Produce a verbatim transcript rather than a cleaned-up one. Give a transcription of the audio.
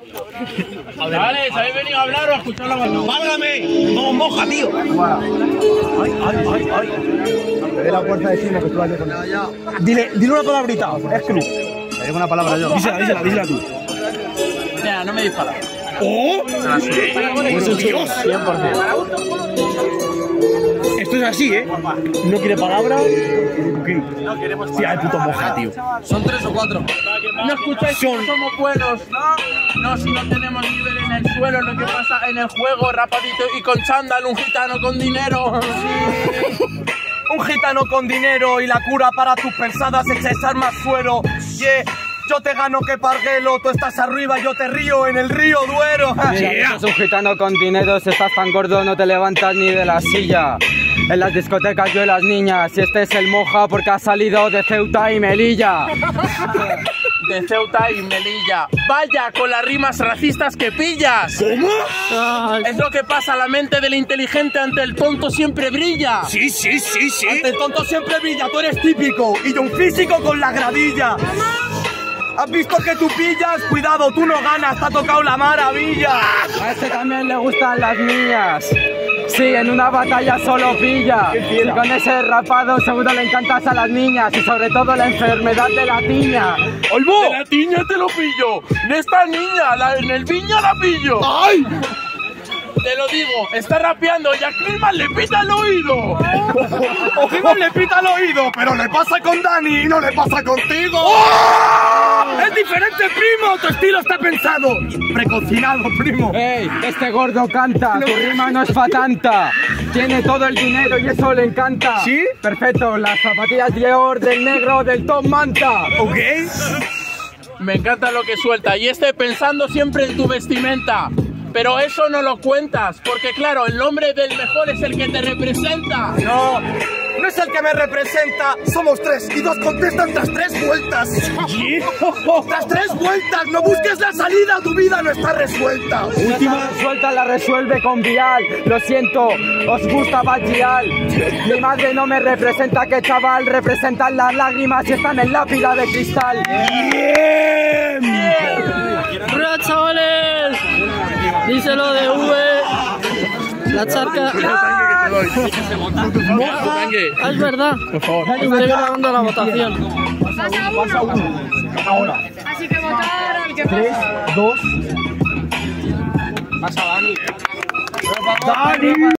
Vale, ¿habéis venido a hablar o a escuchar la banda? ¡Válgame! ¡No moja, tío! ¡Ay, ay, ay, ay! Me dé la fuerza de decirme que tú vayas con él. Dile, dile una palabrita, es club. Te digo una palabra yo. Dísela, dísela, dísela tú. Mira, no me disparas. ¡Oh! Pues un Dios. cien por cien. Esto es así, ¿eh? No quiere palabra. ¿Qué? Hostia, el puto moja, tío. Son tres o cuatro. No escucháis que Son- no somos buenos, ¿no? No, si no tenemos nivel en el suelo, lo que pasa en el juego, rapadito y con chándal, un gitano con dinero. Un gitano con dinero y la cura para tus pensadas es echar más suero. Yeah. Yo te gano que parguelo, tú estás arriba, yo te río en el río Duero. Mira, Yeah. eres un gitano con dinero, si estás tan gordo no te levantas ni de la silla. En las discotecas yo y las niñas, y este es el moja porque ha salido de Ceuta y Melilla. De Ceuta y Melilla. Vaya con las rimas racistas que pillas. ¿Cómo? Es lo que pasa, la mente del inteligente ante el tonto siempre brilla. Sí, sí, sí, sí. El tonto siempre brilla, tú eres típico y yo un físico con la gradilla. ¿Has visto que tú pillas? Cuidado, tú no ganas, te ha tocado la maravilla. A este también le gustan las niñas. Sí, en una batalla solo pilla. Y con ese rapado seguro le encantas a las niñas. Y sobre todo la enfermedad de la tiña. ¡Olvo! De la tiña te lo pillo. De esta niña, la, en el viña la pillo. ¡Ay! Te lo digo, está rapeando y a Kliman le pita el oído. O Kliman le pita el oído, pero le pasa con Dani y no le pasa contigo. ¡Oh! Es diferente, primo, tu estilo está pensado. Precocinado, primo. ¡Ey! Este gordo canta, tu rima no es pa' tanta. Tiene todo el dinero y eso le encanta. ¿Sí? Perfecto, las zapatillas Dior del negro del Tom Manta. ¿Ok? Me encanta lo que suelta y esté pensando siempre en tu vestimenta. Pero eso no lo cuentas, porque claro, el nombre del mejor es el que te representa. No, no es el que me representa. Somos tres y dos contestan tras tres vueltas. Tras tres vueltas, no busques la salida, tu vida no está resuelta. Última suelta la resuelve con vial. Lo siento, os gusta Bachial. Mi madre no me representa, que chaval, representan las lágrimas y están en la pila de cristal. ¡Bien! ¡Hola, chavales! Díselo de V. La charca. Ah, es verdad. Por favor. Estoy grabando la votación. Pasa uno. Ahora. Así que votar al que Tres, dos. Pasa, Dani. ¡Dani!